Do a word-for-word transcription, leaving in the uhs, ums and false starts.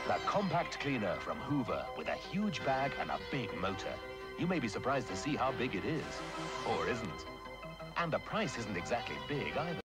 The compact cleaner from Hoover with a huge bag and a big motor. You may be surprised to see how big it is, or isn't. And the price isn't exactly big either.